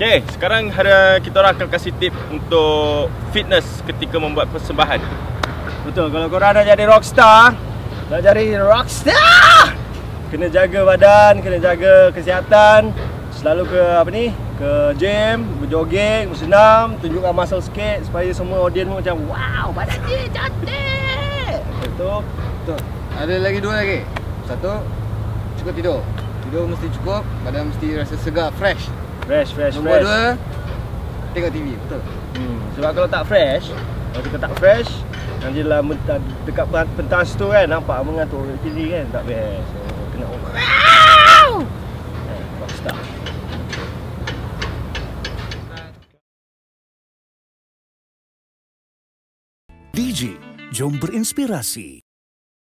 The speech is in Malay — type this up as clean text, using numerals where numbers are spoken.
Okay, sekarang kita orang akan kasih tip untuk fitness ketika membuat persembahan. Betul, kalau korang nak jadi rockstar, kena jaga badan, kena jaga kesihatan. Selalu ke gym, berjoging, bersenam, tunjukkan muscle sikit supaya semua audience macam wow, badan dia cantik. Betul. Ada lagi 2 lagi. 1, cukup tidur. Tidur mesti cukup, badan mesti rasa segar, fresh. Nombor 2, tengok TV, betul. Sebab kalau tak fresh, nanti dalam dekat pentas tu kan nampak mengantuk TV kan, tak best. So, kena rockstar. DJ, jom berinspirasi.